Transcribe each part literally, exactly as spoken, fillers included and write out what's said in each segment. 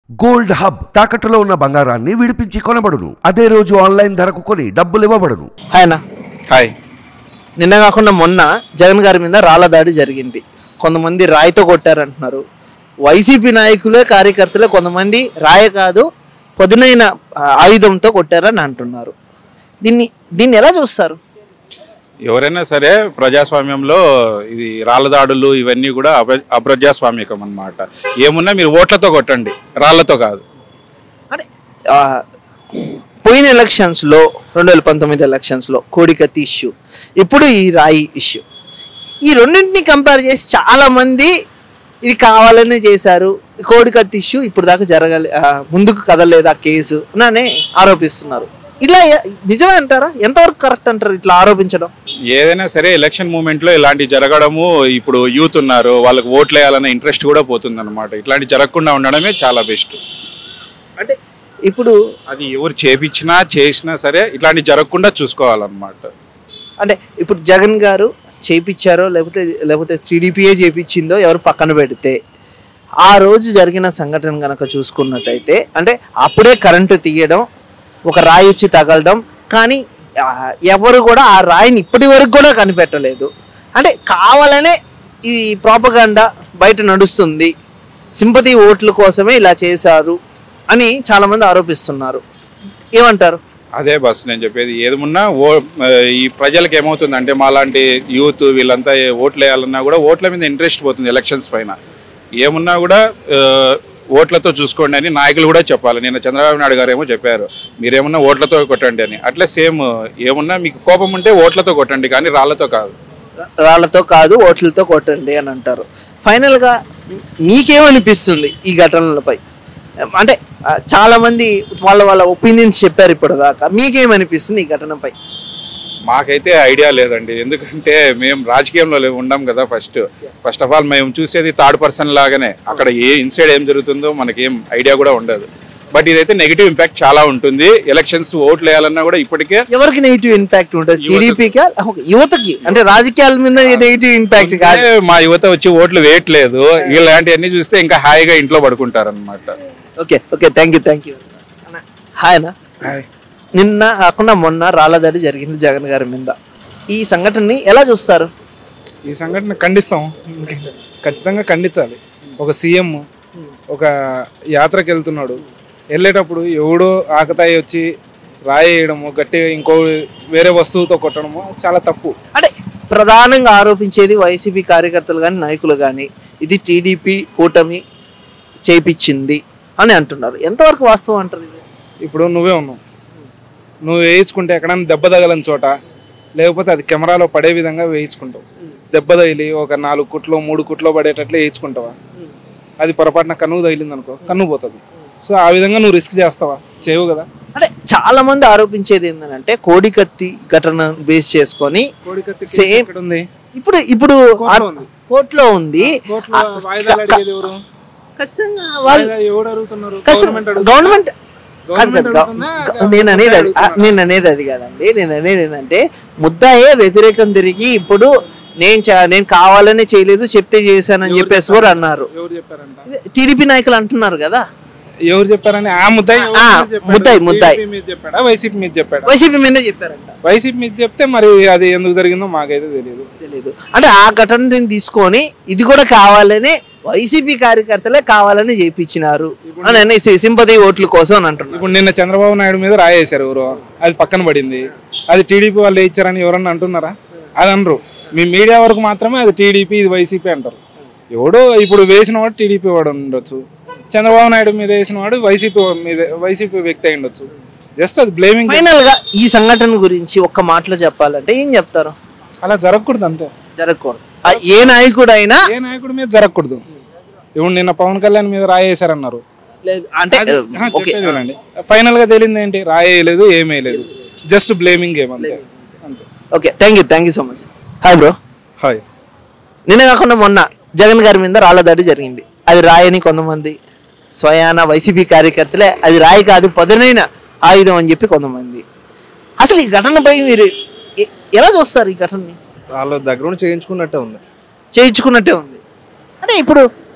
Gold hub తాకట్టులో ఉన్న బంగారాన్ని విడిపించి కొనబడును. అదే రోజు ఆన్లైన్ ధరకు కొని డబ్బులు ఇవ్వబడును. హాయ్ అన్న. హాయ్. నిన్న కాకుండా మొన్న జగన్ గారి మీద రాళ్ల దాడి జరిగింది. కొంతమంది రాయితో కొట్టారంటున్నారు. వైసీపీ నాయకులే కార్యకర్తలే కొంతమంది రాయ కాదు పదునైన ఆయుధంతో కొట్టారని అంటున్నారు. దీన్ని దీన్ని ఎలా చూస్తారు? ఎవరైనా సరే ప్రజాస్వామ్యంలో ఇది రాళ్ళ దాడులు ఇవన్నీ కూడా అప్ర అప్రజాస్వామికం అన్నమాట. ఏమున్నా మీరు ఓట్లతో కొట్టండి, రాళ్లతో కాదు. అంటే పోయిన ఎలక్షన్స్లో రెండు వేల పంతొమ్మిది ఎలక్షన్స్లో కోడికత్తి ఇష్యూ, ఇప్పుడు ఈ రాయి ఇష్యూ, ఈ రెండింటిని కంపేర్ చేసి చాలామంది ఇది కావాలని చేశారు, కోడికత్తి ఇష్యూ ఇప్పుడు దాకా జరగలే, ముందుకు కదలలేదు ఆ కేసు అని ఆరోపిస్తున్నారు. ఇలా నిజమే అంటారా? ఎంతవరకు కరెక్ట్ అంటారు ఇట్లా ఆరోపించడం? ఏదైనా సరే ఎలక్షన్ మూమెంట్లో ఇలాంటి జరగడము, ఇప్పుడు యూత్ ఉన్నారు వాళ్ళకి ఓట్లు వేయాలన్న ఇంట్రెస్ట్ కూడా పోతుంది అనమాట. ఇట్లాంటి జరగకుండా ఉండడమే చాలా బెస్ట్. అంటే ఇప్పుడు అది ఎవరు చేపించినా చేసినా సరే ఇట్లాంటి జరగకుండా చూసుకోవాలన్నమాట. అంటే ఇప్పుడు జగన్ గారు చేపించారో లేకపోతే లేకపోతే టీడీపీఏ చేపించిందో ఎవరు పక్కన పెడితే, ఆ రోజు జరిగిన సంఘటన కనుక చూసుకున్నట్టయితే అంటే అప్పుడే కరెంటు తీయడం, ఒక రాయి వచ్చి తగలడం, కానీ ఎవరు కూడా ఆ రాయిని ఇప్పటి వరకు కూడా కనిపెట్టలేదు. అంటే కావాలనే ఈ ప్రాపగాండా బయట నడుస్తుంది, సింపతి ఓట్ల కోసమే ఇలా చేశారు అని చాలామంది ఆరోపిస్తున్నారు. ఏమంటారు? అదే బస్ నేను చెప్పేది. ఏదమున్నా ఓ ఈ ప్రజలకు ఏమవుతుందంటే మాలాంటి యూత్ వీళ్ళంతా ఓట్లు వేయాలన్నా కూడా ఓట్ల మీద ఇంట్రెస్ట్ పోతుంది ఎలక్షన్స్ పైన. ఏమున్నా కూడా ఓట్లతో చూసుకోండి అని నాయకులు కూడా చెప్పాలి. నిన్న చంద్రబాబు నాయుడు గారు ఏమో చెప్పారు మీరేమన్నా ఓట్లతో కొట్టండి అని. అట్లా సేమ్ ఏమున్నా మీకు కోపం ఉంటే ఓట్లతో కొట్టండి కానీ రాళ్లతో కాదు. రాళ్లతో కాదు ఓట్లతో కొట్టండి అని అంటారు. ఫైనల్గా నీకేమనిపిస్తుంది ఈ ఘటనలపై? అంటే చాలామంది వాళ్ళ వాళ్ళ ఒపీనియన్స్ చెప్పారు ఇప్పటిదాకా, మీకేమనిపిస్తుంది ఈ ఘటనపై? మాకైతే ఐడియా లేదండి, ఎందుకంటే మేము రాజకీయంలో ఉండం కదా. ఫస్ట్ ఫస్ట్ ఆఫ్ ఆల్ మేము చూసేది థర్డ్ పర్సన్ లాగానే, అక్కడ ఏ ఇన్సైడ్ ఏం జరుగుతుందో మనకేం ఐడియా కూడా ఉండదు. బట్ ఇదైతే నెగిటివ్ ఇంపాక్ట్ చాలా ఉంటుంది. ఎలక్షన్స్ ఓట్లు వేయాలన్నా కూడా ఇప్పటికే ఎవరికి నెగిటివ్ ఇంపాక్ట్ ఉంటుంది? టీడీపీకి, యువతకి. అంటే రాజకీయాల మీద నెగిటివ్ ఇంపాక్ట్ కాదు. మా యువత వచ్చి ఓట్లు వేయట్లేదు, ఇలాంటివన్నీ చూస్తే ఇంకా హాయిగా ఇంట్లో పడుకుంటారు అనమాట. Okay okay thank you thank you hi అన్న. హాయ్. నిన్న కాకుండా మొన్న రాళ్ల దాడి జరిగింది జగన్ గారి మీద. ఈ సంఘటనని ఎలా చూస్తారు? ఈ సంఘటన ఖండిస్తాం, ఖచ్చితంగా ఖండించాలి. ఒక సీఎం ఒక యాత్రకు వెళ్తున్నాడు, వెళ్ళేటప్పుడు ఎవడో ఆకతాయి వచ్చి రాయేయడము, గట్టిగా ఇంకో వేరే వస్తువుతో కొట్టడము చాలా తప్పు. అంటే ప్రధానంగా ఆరోపించేది వైసీపీ కార్యకర్తలు కానీ నాయకులు కానీ ఇది టీడీపీ కూటమి చేయించింది అని అంటున్నారు. ఎంతవరకు వాస్తవం అంటారు ఇది? ఇప్పుడు నువ్వే ఉన్నావు, నువ్వు వేయించుకుంటే ఎక్కడైనా దెబ్బ తగలని చోట, లేకపోతే అది కెమెరాలో పడే విధంగా వేయించుకుంటావు. దెబ్బ తగిలి ఒక నాలుగు కుట్లో మూడు కుట్లో పడేటట్లు వేయించుకుంటావా? అది పొరపాటున కన్ను తగిలింది అనుకో, కన్ను పోతుంది. సో ఆ విధంగా నువ్వు రిస్క్ చేస్తావా? చేయవు కదా. అంటే చాలా మంది ఆరోపించేది ఏంటంటే కోడికత్తి ఘటన బేస్ చేసుకొని సేమ్ ఇప్పుడు ఇప్పుడు కోర్టులో ఉంది. గవర్నమెంట్ నేను అనేది అది నేను అనేది అది కాదండి. నేను అనేది ఏంటంటే ముద్దాయే వ్యతిరేకం తిరిగి ఇప్పుడు నేను నేను కావాలనే చేయలేదు చెప్తే చేశానని చెప్పేసి కూడా అన్నారు. టీడీపీ నాయకులు అంటున్నారు కదా. ఎవరు చెప్పారని? ఆ ముద్దాయి ముద్దాయి ముద్దాయి చెప్పాడా వైసీపీ మీద చెప్పాడా? వైసీపీ మీదే చెప్పారంట. వైసీపీ మీద చెప్తే మరి అది ఎందుకు జరిగిందో మాకైతే తెలియదు తెలియదు అంటే ఆ ఘటన తీసుకొని ఇది కూడా కావాలని వైసీపీ కార్యకర్తలే కావాలని చేయించినారు అని సింపతి ఓట్ల కోసం అని అంటున్నారు. ఇప్పుడు నిన్న చంద్రబాబు నాయుడు మీద రాయేశారు ఎవరు, అది పక్కన పడింది. అది టీడీపీ వాళ్ళు ఇచ్చారని ఎవరన్నా అంటున్నారా? అది అనరు. మీ మీడియా వరకు మాత్రమే అది టీడీపీ ఇది వైసీపీ అంటారు. ఎవడో ఇప్పుడు వేసిన వాడు టీడీపీ వాడు ఉండొచ్చు, చంద్రబాబు నాయుడు మీద వేసిన వాడు వైసీపీ మీద వైసీపీ వ్యక్తి అయి ఉండొచ్చు. జస్ట్ అది బ్లేమింగ్. ఫైనల్ గా ఈ సంఘటన గురించి ఒక్క మాటలో చెప్పాలంటే ఏం చెప్తారు? అలా జరగకూడదు, అంతే. జరగకూడదు. ఏ నాయకుడు అయినా ఏ నాయకుడి మీద జరగకూడదు. ఇప్పుడు నిన్న పవన్ కళ్యాణ్ మీద రాయేశారన్నారు, అంటే ఫైనల్ గా తేలింది ఏంటి? రాయేయలేదు, ఏమేయలేదు, జస్ట్ బ్లేమింగ్ గేమ్, అంతే అంతే. Okay thank you thank you so much. Hi bro. Hi. నిన్న కాకుండా మొన్న జగన్ గారి మీద రాళ్ల దాడి జరిగింది. అది రాయని కొంతమంది స్వయాన వైసీపీ కార్యకర్తలే అది రాయి కాదు పదునైన ఆయుధం అని చెప్పి కొంతమంది. అసలు ఈ ఘటనపై మీరు ఎలా చూస్తారు? ఈ ఘటనని వాళ్ళ దగ్గర చేయించుకున్నట్టే ఉంది చేయించుకున్నట్టే ఉంది అంటే ఇప్పుడు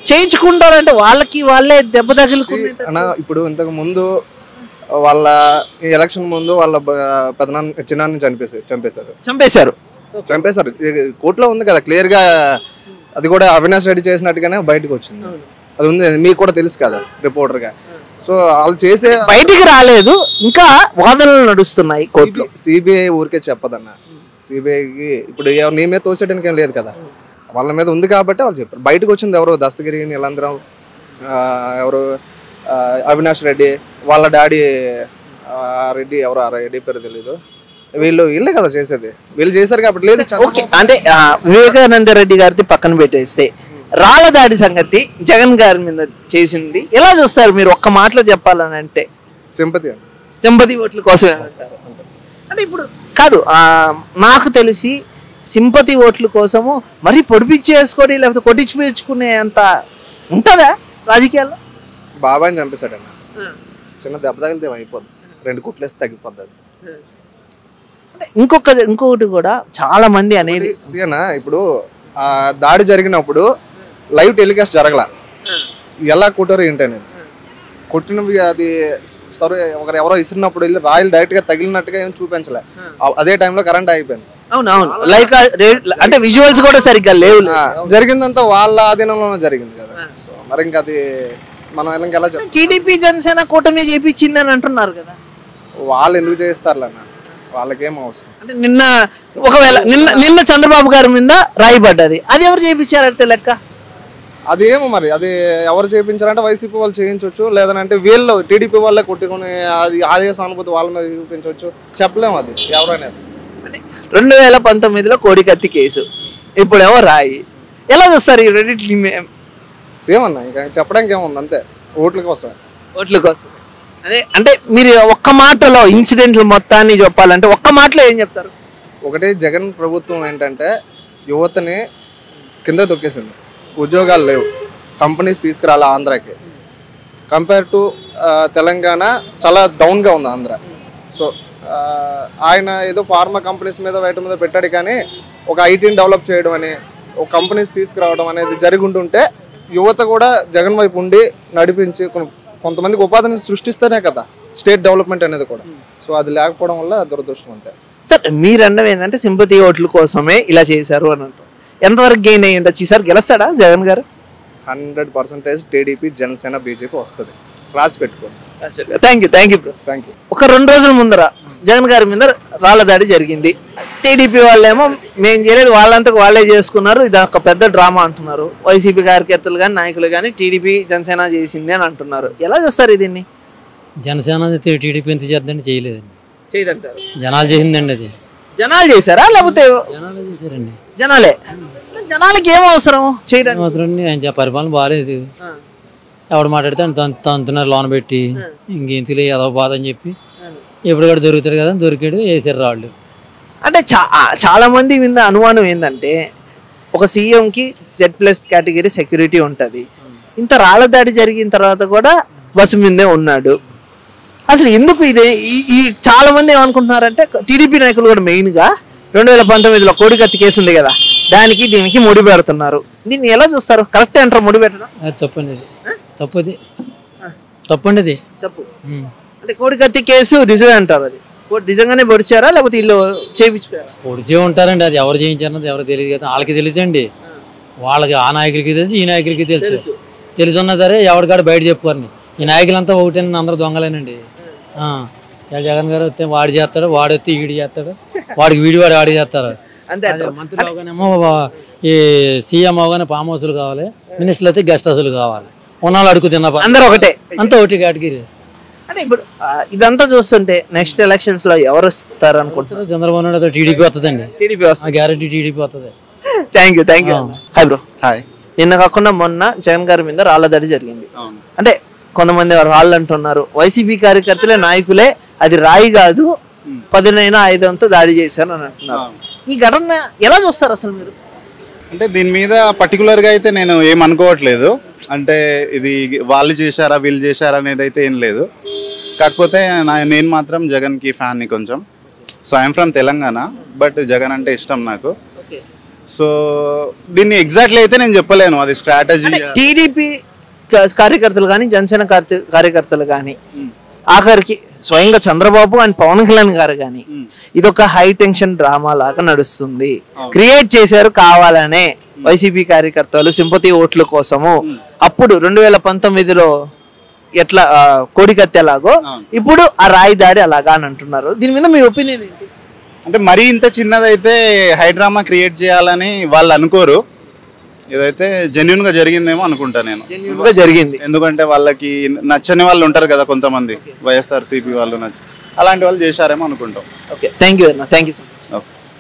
చేయించుకుంటారంటే వాళ్ళకి వాళ్ళే దెబ్బ తగిలింది. అన్న ఇప్పుడు ఇంతకు ముందు వాళ్ళ ఎలక్షన్ ముందు వాళ్ళ పెదనాన్న చిన్నాన్ని చంపేసారు చంపేశారు చంపేశారు చంపేశారు కోర్టులో ఉంది కదా క్లియర్ గా. అది కూడా అవినాష్ రెడ్డి చేసినట్టుగానే బయటకు వచ్చింది. అది ఉంది, మీకు కూడా తెలుసు కదా రిపోర్టర్ గా. సో వాళ్ళు చేసే బయటికి రాలేదు, ఇంకా వాదనలు నడుస్తున్నాయి కోర్టులో. సిబిఐ ఊరికే చెప్పదన్న. సిబిఐకి ఇప్పుడు ఎవరు నీ మీద తోసేయడానికి ఏం లేదు కదా, వాళ్ళ మీద ఉంది కాబట్టి వాళ్ళు చెప్పారు. బయటకు వచ్చింది ఎవరు, దస్తగిరి నీలందరం, ఎవరు అవినాష్ రెడ్డి, వాళ్ళ డాడీ రెడ్డి, ఎవరు ఆ రెడ్డి పేరు తెలీదు, వీళ్ళు వీళ్ళే కదా చేసేది, వీళ్ళు చేశారు కాబట్టి. లేదు ఓకే, అంటే వివేకానంద రెడ్డి గారిది పక్కన పెట్టేస్తే రాళ్ళ దాడి సంగతి జగన్ గారి మీద చేసింది ఎలా చూస్తారు మీరు? ఒక్క మాటలో చెప్పాలని అంటే సింపతి సింపతి ఓట్ల కోసమే అంటారు. అంటే ఇప్పుడు కాదు, నాకు తెలిసి సింపతి ఓట్ల కోసము మరీ పొడిపించేసుకొని లేకపోతే కొట్టించుకునే అంత ఉంటుందా రాజకీయాల్లో? బాబాని చంపేశాడన్న, చిన్న దెబ్బ తగిలితే అయిపోద్ది, రెండు కుట్లేస్తే తగ్గిపోద్ది. అంటే ఇంకొక ఇంకొకటి కూడా చాలా మంది అనేది ఇప్పుడు ఆ దాడి జరిగినప్పుడు లైవ్ టెలికాస్ట్ జరగల, ఎలా కొట్టారు ఏంటి అనేది. కొట్టినవి అది సరే ఒకరు ఎవరో ఇసిరినప్పుడు వెళ్ళి రాయల్ డైరెక్ట్ గా తగిలినట్టుగా ఏం చూపించలే. అదే టైంలో కరెంట్ అయిపోయింది. అవునవును, లైక్ అంటే విజువల్స్ కూడా సరిగ్గా లేవు. జరిగిందంతా వాళ్ళ ఆధీనంలోనే జరిగింది కదా. సో మరి ఇంకా అది మనం ఎలా చెప్తాం? టీడీపీ జనసేన కూటమి చేపించింది అని అంటున్నారు కదా. వాళ్ళు ఎందుకు చేస్తారు అన్న, వాళ్ళకేం అవసరం. అంటే నిన్న ఒకవేళ నిన్న నిన్న చంద్రబాబు గారి మీద రాయిపడ్డది, అది ఎవరు చేయించారంటే లెక్క? అదేమో మరి అది ఎవరు చేయించారంటే వైసీపీ వాళ్ళు చేయించవచ్చు, లేదంటే వీళ్ళు టీడీపీ వాళ్ళే కొట్టుకుని అది ఆదేశ అనుభూతి వాళ్ళ మీద చూపించవచ్చు, చెప్పలేము అది ఎవరనేది. రెండు వేల పంతొమ్మిదిలో కోడికత్తి కేసు, ఇప్పుడేమో రాయి. ఎలా చూస్తారు ఈ రెండింటిని? సేమ్ అన్న, ఇంకా చెప్పడానికి ఏముంది, అంతే ఓట్ల కోసం. ఓట్ల కోసం అదే. అంటే మీరు ఒక్క మాటలో ఇన్సిడెంట్లు మొత్తాన్ని చెప్పాలంటే ఒక్క మాటలో ఏం చెప్తారు? ఒకటి, జగన్ ప్రభుత్వం ఏంటంటే యువతని కింద తొక్కేసింది, ఉద్యోగాలు లేవు, కంపెనీస్ తీసుకురాలి ఆంధ్రాకి. కంపేర్ టు తెలంగాణ చాలా డౌన్గా ఉంది ఆంధ్ర. సో ఆయన ఏదో ఫార్మా కంపెనీస్ మీద వాటి మీద పెట్టాడు, కానీ ఒక ఐటీని డెవలప్ చేయడం అని, ఒక కంపెనీస్ తీసుకురావడం అనేది జరిగి ఉంటుంటే యువత కూడా జగన్ వైపు ఉండి నడిపించి కొంతమందికి ఉపాధిని సృష్టిస్తేనే కదా స్టేట్ డెవలప్మెంట్ అనేది కూడా. సో అది లేకపోవడం వల్ల దురదృష్టం అంతే. సార్ మీరు అన్నది ఏంటంటే సింపతి ఓట్ల కోసమే ఇలా చేశారు అని అంటారు. ఎంతవరకు గెయిన్ అయ్యి ఉండొచ్చు? ఈసారి గెలుస్తాడా జగన్ గారు? Hundred percentage TDP, Janasena, BJP వస్తుంది, రాసి పెట్టుకోండి. Thank you thank you bro thank you. ఒక రెండు రోజుల ముందర జగన్ గారి మీద రాళ్ళ దాడి జరిగింది. టీడీపీ వాళ్ళేమో మేము చేయలేదు, వాళ్ళంతకు వాళ్ళే చేసుకున్నారు, ఇది ఒక పెద్ద డ్రామా అంటున్నారు. వైసీపీ కార్యకర్తలు కానీ నాయకులు కానీ టీడీపీ జనసేన చేసింది అని అంటున్నారు. ఎలా చూస్తారు దీన్ని? జనసేన టీడీపీ ఎంత చేద్దండి, చేయలేదండి, చేయదంటారు. జనాలు చేసిందండి. అది జనాలు చేశారా లేకపోతే జనాలు చేశారండి? జనాలే. జనాలకి ఏం అవసరం చేయడానికి? అవసరం ఆయన పరిపాలన బాగాలేదు, ఎవడు మాట్లాడితే తంతున్నారు లోన పెట్టి, ఇంకేం తెలియదు ఏదో బాధ అని చెప్పి ఎప్పుడు కూడా దొరుకుతారు కదా, దొరికాడు వేసారు రాళ్ళు. అంటే చా చాలా మంది మీద అనుమానం ఏంటంటే ఒక సీఎంకి జెడ్ ప్లస్ కేటగిరీ సెక్యూరిటీ ఉంటుంది, ఇంత రాళ్ళ దాడి జరిగిన తర్వాత కూడా బస్సు మీదే ఉన్నాడు. అసలు ఎందుకు ఇదే ఈ చాలా మంది ఏమనుకుంటున్నారంటే టీడీపీ నాయకులు కూడా మెయిన్గా రెండు వేల పంతొమ్మిదిలో కోడికత్తి కేసు ఉంది కదా, దానికి దీనికి ముడి పెడుతున్నారు. దీన్ని ఎలా చూస్తారు? కరెక్ట్ అంటారు ముడి పెట్టడం? అది తప్పండి, అది తప్పది, తప్పండి, అది తప్పు. అంటే కోడికత్తి కేసు నిజమే అంటారు, అది నిజంగానే పొడిచారా లేకపోతే వీళ్ళు చేయించుకోరా? పొడిచే ఉంటారండి, అది ఎవరు చేయించారన్నది ఎవరు తెలియదు కదా, వాళ్ళకి తెలుసండి, వాళ్ళకి ఆ నాయకులకి తెలుసు, ఈ నాయకులకి తెలుసు. తెలుసున్నా సరే ఎవరికాడ బయట చెప్పుకోరని, ఈ నాయకులంతా ఒకటేనండి, అందరూ దొంగలేనండి. జగన్ గారు వస్తే వాడు చేస్తాడు, వాడు వస్తే వీడి చేస్తాడు, వాడికి వీడి వాడు వాడి చేస్తారు. అంతే. మంత్రులు అవగానేమో ఈ సీఎం అవగానే ఫామ్ హౌస్లు కావాలి, మినిస్టర్లు అయితే గెస్ట్ హౌస్లు కావాలి, ఉన్నాళ్ళు అడుగు తిన్న అందరూ ఒకటే, అంతా ఒకటి కేటగిరీ. అంటే ఇప్పుడు ఇదంతా చూస్తుంటే నెక్స్ట్ ఎలక్షన్స్ లో ఎవరు వస్తారు అనుకుంటున్నారు? చంద్రబాబు నాయుడు టీడీపీ వస్తుందండి, టీడీపీ వస్తుంది, గ్యారెంటీ టీడీపీ వస్తుంది. Thank you thank you. Hi bro. Hi. నిన్న కాకుండా మొన్న జగన్ గారి మీద రాళ్ళ దాడి జరిగింది. అంటే కొంతమంది రాళ్ళు అంటున్నారు, వైసీపీ కార్యకర్తలే నాయకులే అది రాయి కాదు పదునైనా ఆయుధంతో దాడి చేశారు అని అంటున్నారు. ఈ ఘటన ఎలా చూస్తారు అసలు మీరు? అంటే దీని మీద పర్టికులర్గా అయితే నేను ఏమనుకోవట్లేదు, అంటే ఇది వాళ్ళు చేశారా వీళ్ళు చేశారా అనేది అయితే ఏం లేదు. కాకపోతే నా నేను మాత్రం జగన్కి ఫ్యాన్ని కొంచెం. So I'm from Telangana, but Jagan అంటే ఇష్టం నాకు. సో దీన్ని ఎగ్జాక్ట్లీ అయితే నేను చెప్పలేను, అది స్ట్రాటజీ. టీడీపీ కార్యకర్తలు కానీ జనసేన కార్య- కార్యకర్తలు కానీ ఆఖరికి స్వయంగా చంద్రబాబు అండ్ పవన్ కళ్యాణ్ గారు కానీ ఇదొక హై టెన్షన్ డ్రామా లాగా నడుస్తుంది, క్రియేట్ చేశారు కావాలనే వైసీపీ కార్యకర్తలు సింపతి ఓట్ల కోసము. అప్పుడు రెండు వేల పంతొమ్మిదిలో ఎట్లా కోడికత్తెలాగో ఇప్పుడు ఆ రాయి దాడి అలాగా అని అంటున్నారు. దీని మీద మీ ఒపీనియన్ ఏంటి? అంటే మరీ ఇంత చిన్నదైతే హైడ్రామా క్రియేట్ చేయాలని వాళ్ళు అనుకోరు. ఇదైతే జెన్యున్ గా జరిగిందేమో అనుకుంటా నేను. జెన్యూన్గా జరిగింది. ఎందుకంటే వాళ్ళకి నచ్చని వాళ్ళు ఉంటారు కదా కొంతమంది, వైఎస్ఆర్సీపీ వాళ్ళు నచ్చ అలాంటి వాళ్ళు చేశారేమో అనుకుంటాం. ఓకే, థ్యాంక్ యూ అన్న, థ్యాంక్ యూ సో మచ్.